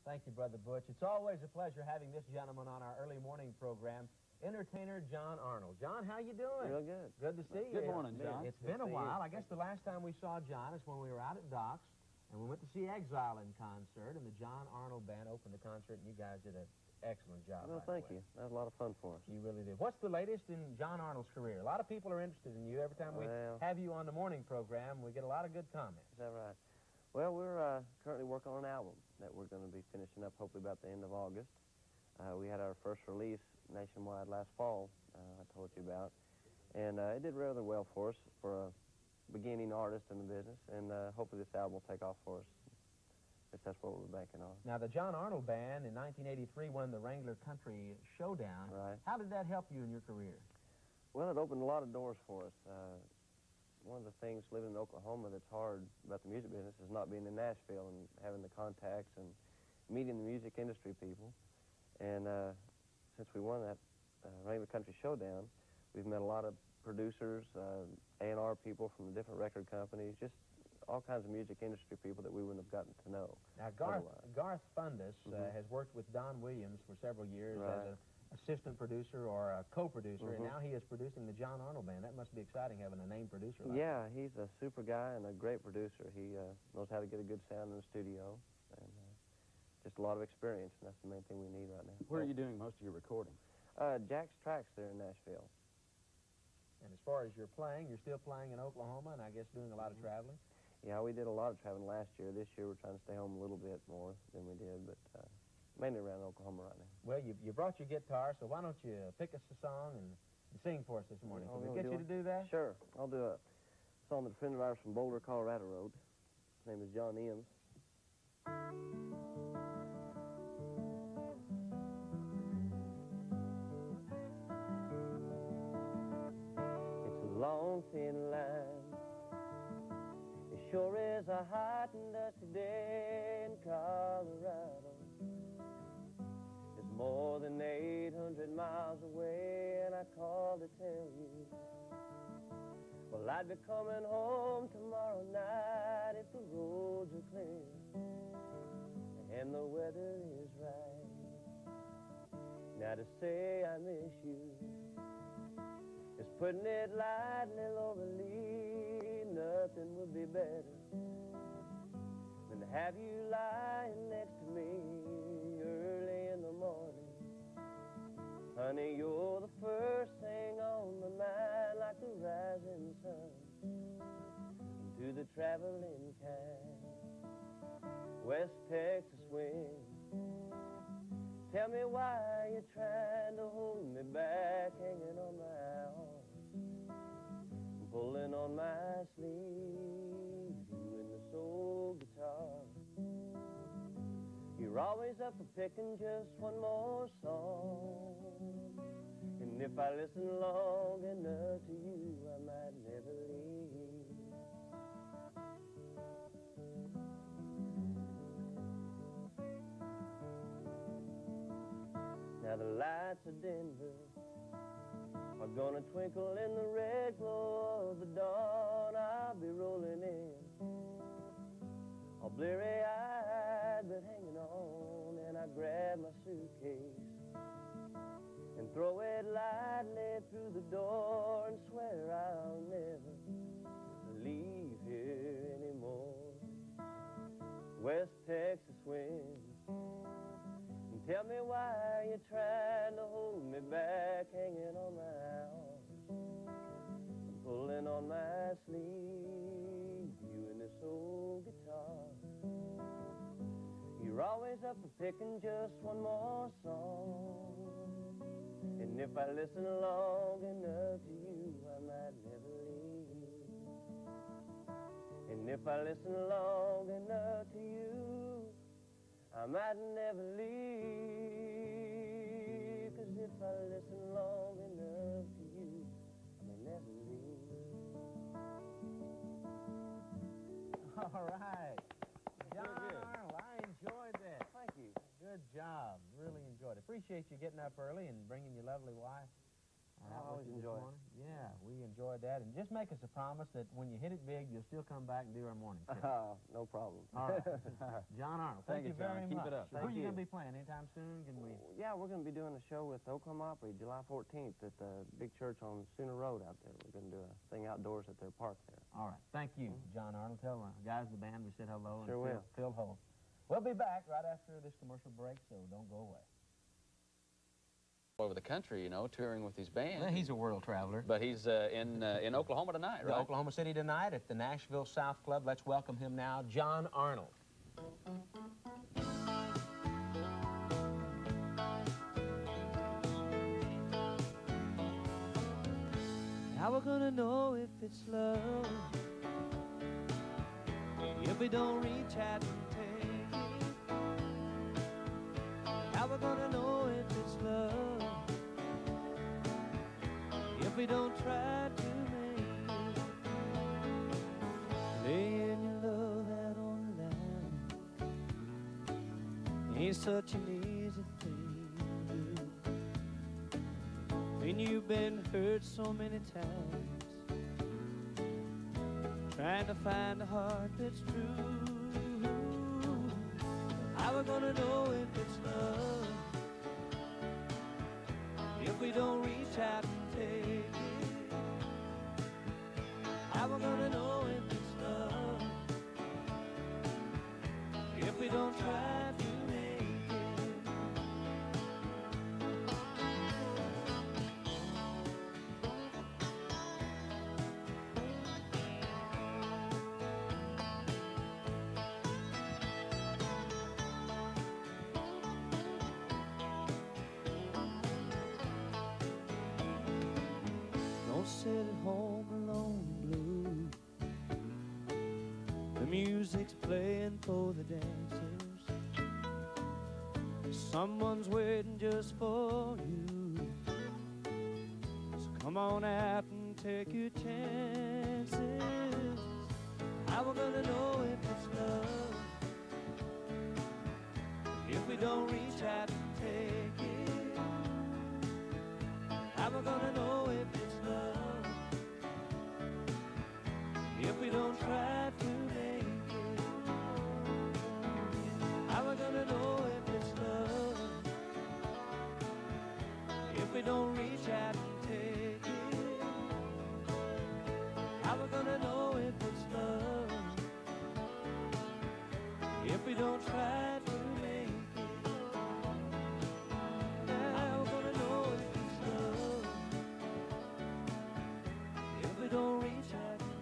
Thank you, Brother Butch. It's always a pleasure having this gentleman on our early morning program, entertainer John Arnold. John, how you doing? Real good. Good to see you. Good morning, John. It's been a while. I guess the last time we saw John is when we were out at Doc's, and we went to see Exile in concert, and the John Arnold Band opened the concert, and you guys did an excellent job. Well, thank you. That was a lot of fun for us. You really did. What's the latest in John Arnold's career? A lot of people are interested in you. Every time we have you on the morning program, we get a lot of good comments. Is that right? Well, we're currently working on an album that we're going to be finishing up hopefully about the end of August. We had our first release nationwide last fall, I told you about, and it did rather well for us for a beginning artist in the business, and hopefully this album will take off for us. If that's what we're banking on. Now, the John Arnold Band in 1983 won the Wrangler Country Showdown. Right. How did that help you in your career? Well, it opened a lot of doors for us. One of the things living in Oklahoma that's hard about the music business is not being in Nashville and having the contacts and meeting the music industry people. And since we won that Wrangler Country Showdown, we've met a lot of producers, A&R people from different record companies, just all kinds of music industry people that we wouldn't have gotten to know. Now, Garth Fundus has worked with Don Williams for several years as an assistant producer or a co-producer, and now he is producing the John Arnold Band. That must be exciting having a named producer like that. He's a super guy and a great producer. He knows how to get a good sound in the studio, and just a lot of experience, and that's the main thing we need right now. Where are you doing most of your recording? Jack's Tracks there in Nashville. And as far as you're playing, you're still playing in Oklahoma and I guess doing a lot of traveling? Yeah, we did a lot of traveling last year. This year we're trying to stay home a little bit more than we did, but mainly around Oklahoma right now. Well, you brought your guitar, so why don't you pick us a song and sing for us this morning? Can we get you to do that? Sure. I'll do a song that a friend of ours from Boulder, Colorado wrote. His name is John Eames. It's a long, thin line. It sure is a hot and dusty day in Colorado. It's more than 800 miles away, and I called to tell you, well, I'd be coming home tomorrow night if the roads are clear and the weather is right. Now to say I miss you is putting it lightly, overly. Nothing would be better than to have you lying next to me early in the morning. Honey, you're the first thing on my mind, like the rising sun to the traveling kind. West Texas wind, tell me why you're trying to hold me back, hanging on my arm, pulling on my sleeve, you and the soul guitar. You're always up for picking just one more song, and if I listen long enough to you, I might never leave. Now the lights of Denver are gonna twinkle in the red glow of the dawn. I'll be rolling in, all bleary-eyed but hanging on, and I grab my suitcase and throw it lightly through the door and swear I'll never leave here anymore. West Texas wind, tell me why you're trying to hold me back, hanging on my arm, pulling on my sleeve, you and this old guitar. You're always up for picking just one more song, and if I listen long enough to you, I might never leave. And if I listen long enough to you, I might never leave, 'cause if I listen long enough to you, I may never leave. All right. John Arnold, I enjoyed that. Thank you. Good job. Really enjoyed it. Appreciate you getting up early and bringing your lovely wife I always enjoy it. Yeah, we enjoyed that. And just make us a promise that when you hit it big, you'll still come back and do our morning show. No problem. All right. John Arnold, thank you very John. much. Keep it up. Who are you going to be playing anytime soon? Can we? Yeah, we're going to be doing a show with Oklahoma Opry July 14th at the big church on Sooner Road out there. We're going to do a thing outdoors at their park there. All right. Thank you, John Arnold. Tell the guys in the band we said hello. Sure and will. Phil Holt. We'll be back right after this commercial break, so don't go away. All over the country, you know, touring with his band. Well, he's a world traveler. But he's in Oklahoma tonight, right? Oklahoma City tonight at the Nashville South Club. Let's welcome him now, John Arnold. How we're gonna know if it's love if we don't reach out and take it? How we're gonna know if it's love if we don't try to make it? Laying your love out on the line ain't such an easy thing to do when you've been hurt so many times, trying to find a heart that's true. How we're gonna know if it's love if we don't reach out and take it? How we're gonna know if it's love if we don't try to make it? Don't sit at home alone blue. The music's playing for the dancers. Someone's waiting just for you. So come on out and take your chances. How we're gonna know if it's love if we don't reach out and take it? How we're gonna know if it's love if we don't try to make it? How we're gonna know if it's love if we don't reach out and take it? How we're gonna know if it's love if we don't try to make it? How we're gonna know if it's love if we don't reach out and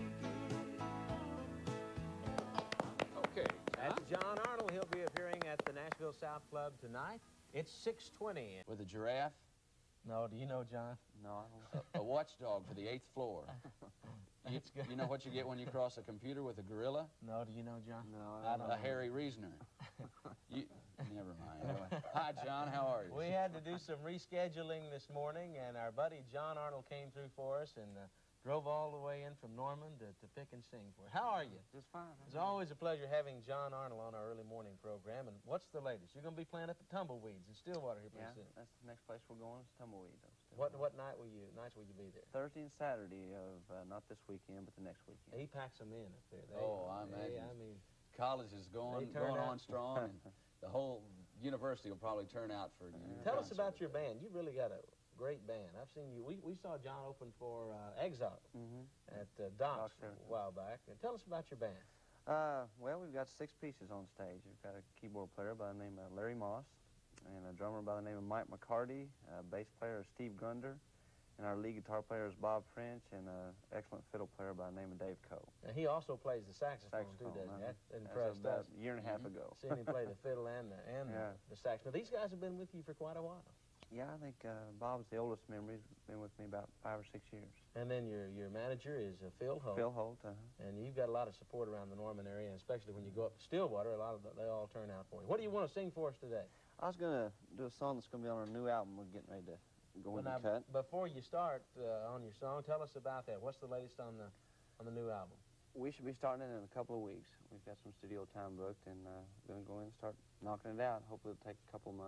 take it? Okay. That's John Arnold. He'll be appearing at the Nashville South Club tonight. It's 6:20. With a giraffe? No, do you know, John? No, I don't. A watchdog for the 8th floor. That's good. You know what you get when you cross a computer with a gorilla? No, do you know, John? No, I don't A know. hairy reasoner. Never mind. Hi, John. How are you? We had to do some rescheduling this morning, and our buddy John Arnold came through for us and drove all the way in from Norman to pick and sing for us. How are you? Just fine. It's always a pleasure having John Arnold on our early morning program. And what's the latest? You're going to be playing at the Tumbleweeds in Stillwater here pretty Yeah, soon. that's the next place we're going. Is Tumbleweeds. What nights will you be there? Thursday and Saturday of not this weekend, but the next weekend. He packs them in up there. I imagine. I mean, College is going turn out. on strong, and the whole university will probably turn out for you. tell us about your band. You really got a great band. I've seen you. We saw John open for Exile at Doc's a while back. And tell us about your band. Well, we've got 6 pieces on stage. We've got a keyboard player by the name of Larry Moss, and a drummer by the name of Mike McCarty, a bass player is Steve Grunder, and our lead guitar player is Bob French, and an excellent fiddle player by the name of Dave Coe. And he also plays the saxophone too, doesn't he? That impressed about us. a year and a half ago. Seeing him play the fiddle and the saxophone. These guys have been with you for quite a while. Yeah, I think Bob's the oldest member. He's been with me about 5 or 6 years. And then your manager is Phil Holt. Phil Holt. And you've got a lot of support around the Norman area, and especially when you go up to Stillwater, they all turn out for you. What do you want to sing for us today? I was going to do a song that's going to be on our new album. We're getting ready to go into cut. Before you start on your song, tell us about that. What's the latest on the new album? We should be starting it in a couple of weeks. We've got some studio time booked, and going to go in and start knocking it out. Hopefully it'll take a couple of months.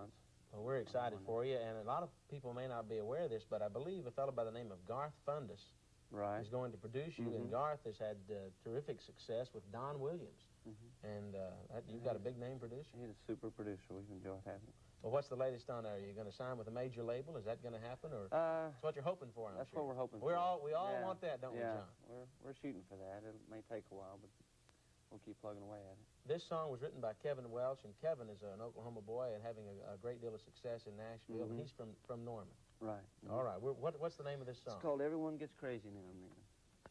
Well, we're excited for you, and a lot of people may not be aware of this, but I believe a fellow by the name of Garth Fundus is going to produce you, and Garth has had terrific success with Don Williams. And you've got a big-name producer. He's a super producer. We've enjoyed having him. Well, what's the latest on there? Are you going to sign with a major label? Is that going to happen, or that's what you're hoping for? That's what we're hoping for. We all want that, don't we, John? We're shooting for that. It may take a while, but we'll keep plugging away at it. This song was written by Kevin Welch, and Kevin is an Oklahoma boy and having a great deal of success in Nashville. And he's from Norman. Right. All right. What's the name of this song? It's called "Everyone Gets Crazy Now and Then."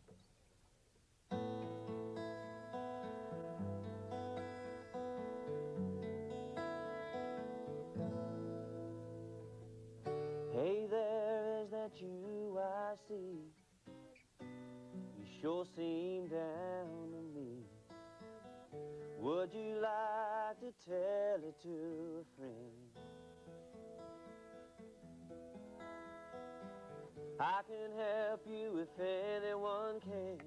Hey there, is that you I see? You sure seem down on me. Would you like to tell it to a friend? I can help you if anyone can,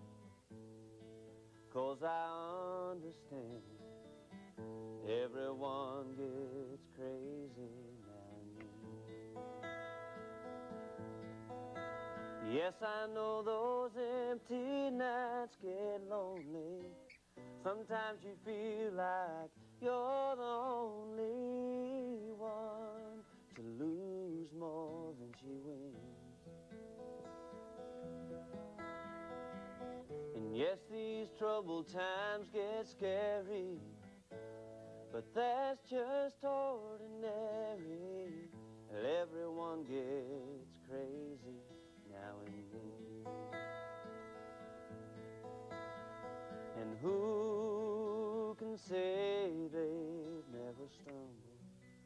'cause I understand everyone gets crazy now and then. Yes, I know those empty nights get lonely. Sometimes you feel like you're the only one to lose more than she wins. And yes, these troubled times get scary, but that's just ordinary. Everyone gets crazy now and then. And who can say they've never stumbled?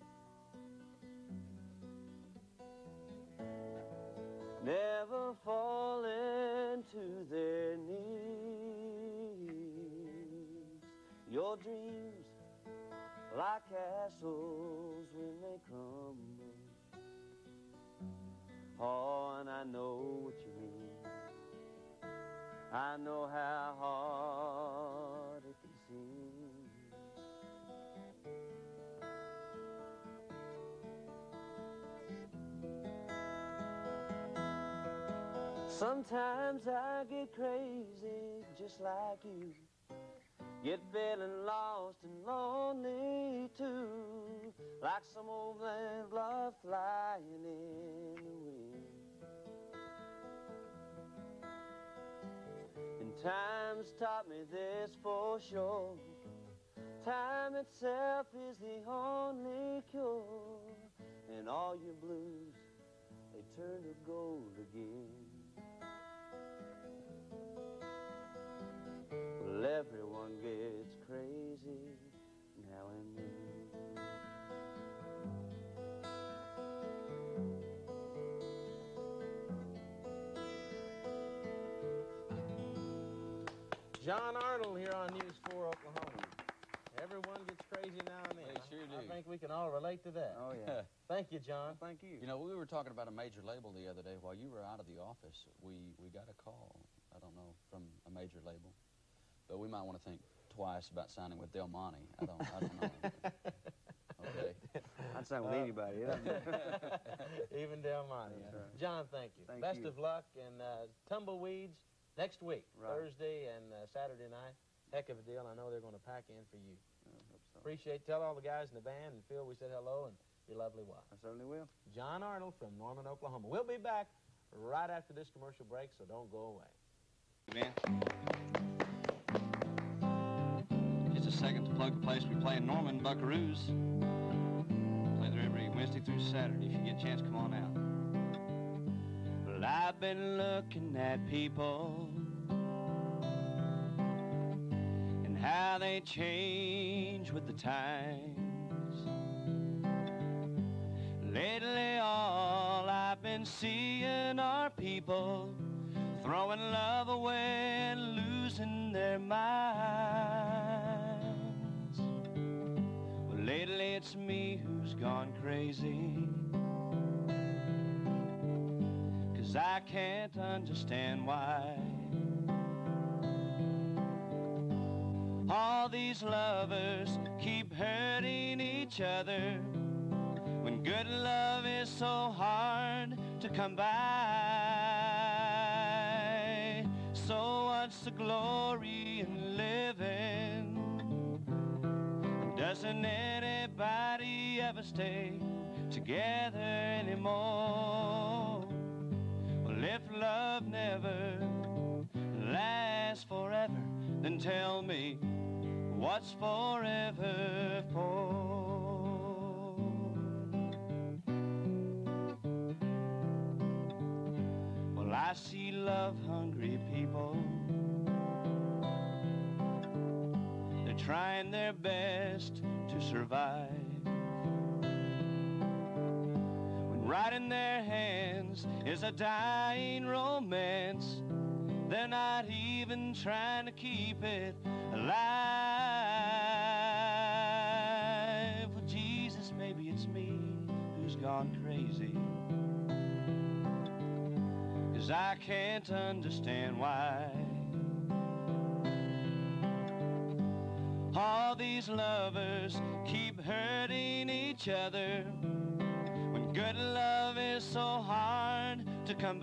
Never fallen to their knees. Your dreams like castles when they crumble. Oh, and I know what you mean. I know how hard it can seem. Sometimes I get crazy just like you. Get feeling lost and lonely too, like some old man glove flying in the wind. And time's taught me this for sure. Time itself is the only cure, and all your blues, they turn to gold again. Well, everyone gets crazy now and then. John Arnold here on News 4 Oklahoma. Everyone gets crazy now and then. They sure do. I think we can all relate to that. Oh, yeah. Thank you, John. Well, thank you. You know, we were talking about a major label the other day. While you were out of the office, we got a call, I don't know, from a major label. But we might want to think twice about signing with Del Monte. I don't know. Okay. I'd sign with anybody. Even Del Monte. Right. John, thank you. Thank Best you. of luck, and Tumbleweeds next week, Right. Thursday and Saturday night. Heck of a deal. I know they're going to pack in for you. I hope so. Tell all the guys in the band and Phil we said hello, and your lovely wife. I certainly will. John Arnold from Norman, Oklahoma. We'll be back right after this commercial break, so don't go away. Man. Just a second to plug the place we play in Norman, Buckaroos. Play there every Wednesday through Saturday. If you get a chance, come on out. Well, I've been looking at people and how they change with the times. Lately, all I've been seeing are people throwing love away and losing their minds. Well, lately it's me who's gone crazy, 'cause I can't understand why all these lovers keep hurting each other Good love is so hard to come by. So what's the glory in living? Doesn't anybody ever stay together anymore? Well, if love never lasts forever, then tell me what's forever for? Well, I see love-hungry people. They're trying their best to survive. When right in their hands is a dying romance, they're not even trying to keep it alive. Well, Jesus, maybe it's me who's gone crazy, 'cause I can't understand why all these lovers keep hurting each other, when good love is so hard to come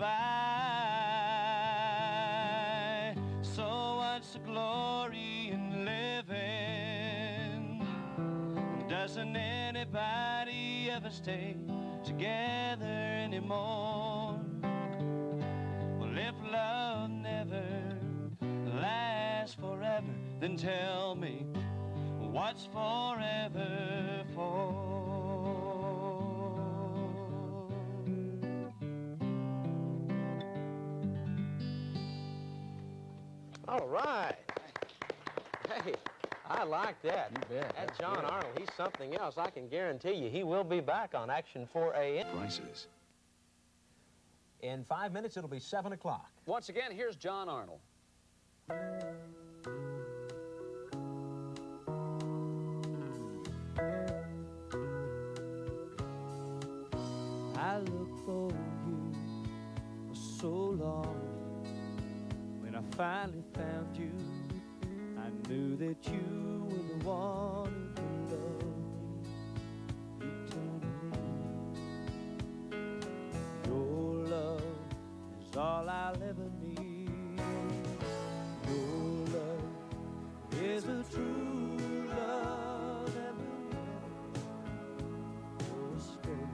by. So what's the glory in living? Doesn't anybody ever stay together anymore? Well, if love never lasts forever, then tell me what's forever for? All right. Hey, I like that. You bet. That's John Arnold. He's something else. I can guarantee you he will be back on Action 4AM. Prices. In 5 minutes, it'll be 7 o'clock. Once again, here's John Arnold. I looked for you for so long. When I finally found you, I knew that you were the one who could love me eternally. Your love is all I'll ever need. Your love is a true love that will never stay.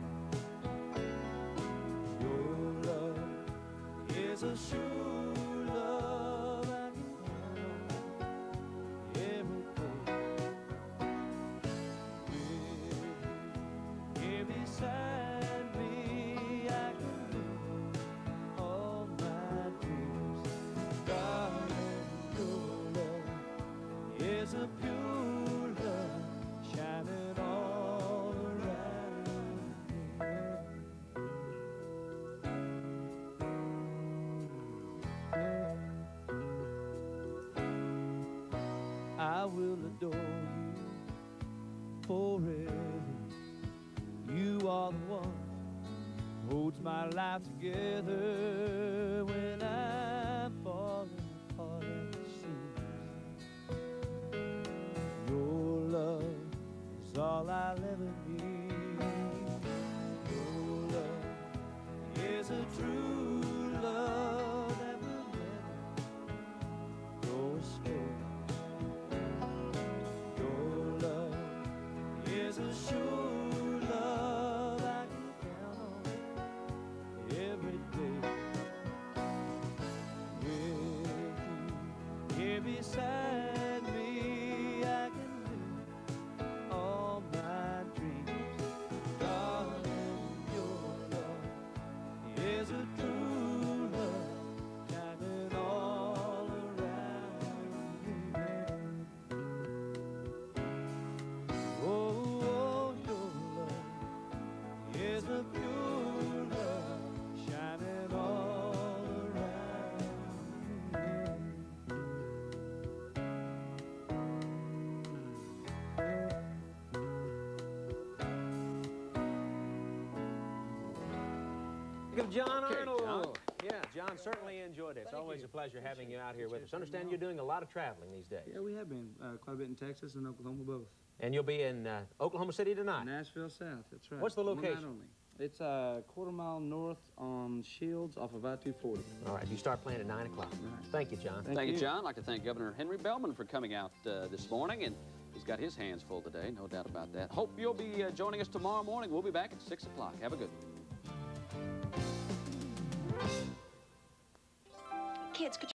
Your love is a sure love I can count on every day. Here beside me, I can live all my dreams. Darling, your love is a pure love shining all around me. I will adore you forever. You are the one who holds my life together when I'm falling apart at the seams. Your love is all I'll ever need. Your love is a true love that will never go astray. Your love is a sure love I can count on every day. With you here beside me, I can live all my dreams. Darling, your love is a true love shining all around me. Oh, your love is a pure love shining all around me. Think of John Okay, Arnold. John. Yeah, John, certainly enjoyed it. It's always a pleasure having you out here with us. Understand you're doing a lot of traveling these days. Yeah, we have been quite a bit in Texas and Oklahoma both. And you'll be in Oklahoma City tonight. Nashville South, that's right. What's the location? One night only. It's a quarter-mile north on Shields off of I-240. All right, you start playing at 9 o'clock. Right. Thank you, John. Thank you, John. I'd like to thank Governor Henry Bellman for coming out this morning, and he's got his hands full today, no doubt about that. Hope you'll be joining us tomorrow morning. We'll be back at 6 o'clock. Have a good one. Kids, could